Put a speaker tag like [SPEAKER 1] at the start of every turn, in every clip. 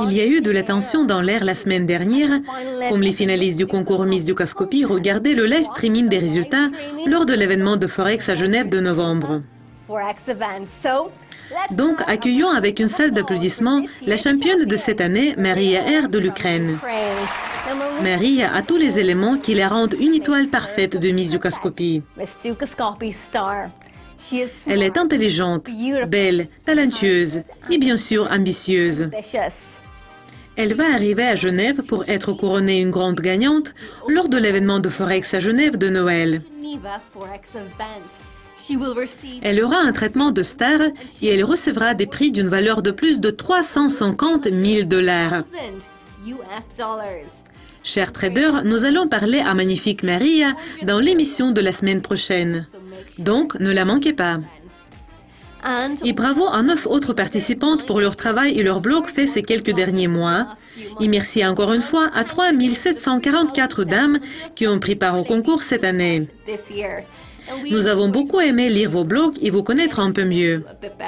[SPEAKER 1] Il y a eu de la tension dans l'air la semaine dernière, comme les finalistes du concours Miss Dukascopy regardaient le live streaming des résultats lors de l'événement de Forex à Genève de novembre. Donc, accueillons avec une salle d'applaudissements la championne de cette année, Maria R. de l'Ukraine. Maria a tous les éléments qui la rendent une étoile parfaite de Miss Dukascopy. Elle est intelligente, belle, talentueuse et bien sûr ambitieuse. Elle va arriver à Genève pour être couronnée une grande gagnante lors de l'événement de Forex à Genève de Noël. Elle aura un traitement de star et elle recevra des prix d'une valeur de plus de 350 000 $. Chers traders, nous allons parler à Magnifique Maria dans l'émission de la semaine prochaine. Donc, ne la manquez pas. Et bravo à 9 autres participantes pour leur travail et leur blog fait ces quelques derniers mois. Et merci encore une fois à 3 744 dames qui ont pris part au concours cette année. Nous avons beaucoup aimé lire vos blogs et vous connaître un peu mieux.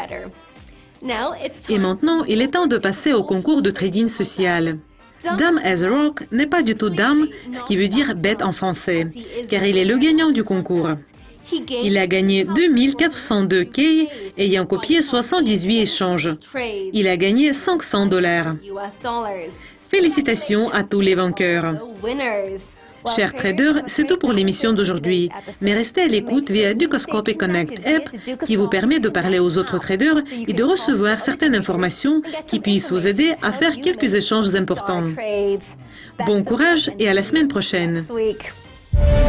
[SPEAKER 1] Et maintenant, il est temps de passer au concours de trading social. Dumb as a Rock n'est pas du tout dumb, ce qui veut dire bête en français, car il est le gagnant du concours. Il a gagné 2402 K ayant copié 78 échanges. Il a gagné 500 $. Félicitations à tous les vainqueurs. Chers traders, c'est tout pour l'émission d'aujourd'hui. Mais restez à l'écoute via Dukascopy Connect App qui vous permet de parler aux autres traders et de recevoir certaines informations qui puissent vous aider à faire quelques échanges importants. Bon courage et à la semaine prochaine.